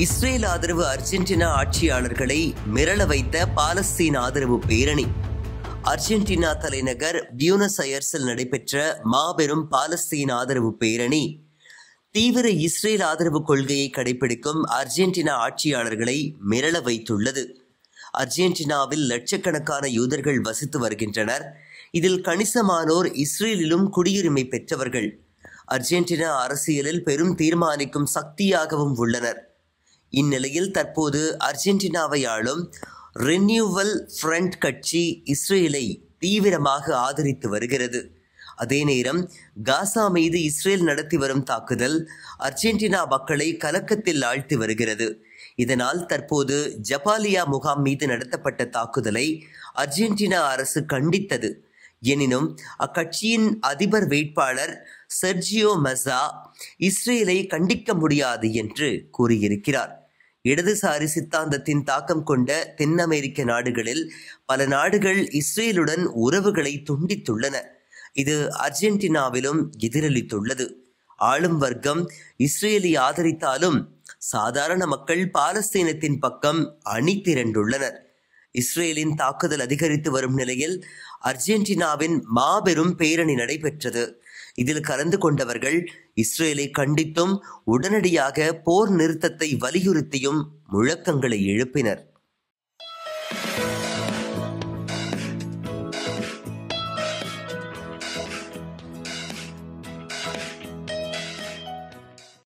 Israel ஆதரவு Argentina ஆட்சியாளர்களை மிரள வைத்த பாலஸ்தீன் ஆதரவு பேரணி. அர்ஜென்டினா தலைநகர் பியூனஸ் அயர்ஸில் நடைபெற்ற மாபெரும் பாலஸ்தீன் ஆதரவு பேரணி தீவிர இஸ்ரேல் ஆதரவு கொள்கையை கடைபிடிக்கும் அர்ஜென்டினா ஆட்சியாளர்களை மிரள வைத்துள்ளது. அர்ஜென்டினாவில் லட்சக்கணக்கான யூதர்கள் வசித்து வருகின்றனர். இதில் கணிசமானோர் இஸ்ரேலிலும் குடியுரிமை பெற்றவர்கள். அர்ஜென்டினா அரசியலில் பெரும் தீர்மானிக்கும் சக்தியாகவும் உள்ளனர். இந்நிலையில் தற்போது அர்ஜென்டினாவை ஆளும் ரினியூவல் ஃப்ரண்ட் கட்சி இஸ்ரேலை தீவிரமாக ஆதரித்து வருகிறது. அதே நேரம் காசா மீது இஸ்ரேல் நடத்தி வரும் தாக்குதல் அர்ஜென்டினா மக்களை கலக்கத்தில் ஆழ்த்தி வருகிறது. இதனால் தற்போது ஜபாலியா முகாம் மீது நடத்தப்பட்ட தாக்குதலை அர்ஜென்டினா அரசு கண்டித்தது. எனினும் அக்கட்சியின் அதிபர் வேட்பாளர் செர்ஜியோ மஸா இஸ்ரேலை கண்டிக்க முடியாது என்று கூறியிருக்கிறார். இடதுசாரி சித்தாந்தத்தின் தாக்கம் கொண்ட தென் அமெரிக்க நாடுகளில் பல நாடுகள் இஸ்ரேலுடன் உறவுகளை துண்டித்துள்ளன. இது அர்ஜென்டினாவிலும் எதிரொலித்துள்ளது. ஆளும் வர்க்கம் இஸ்ரேலை ஆதரித்தாலும் சாதாரண மக்கள் பாலஸ்தீனத்தின் பக்கம் அணி திரண்டுள்ளனர். இஸ்ரேலின் தாக்குதல் அதிகரித்து வரும் நிலையில் அர்ஜென்டினாவின் மாபெரும் பேரணி நடைபெற்றது. இதில் கலந்து கொண்டவர்கள் இஸ்ரேலை கண்டித்தும் உடனடியாக போர் நிறுத்தத்தை வலியுறுத்தியும் முழக்கங்களை எழுப்பினர்.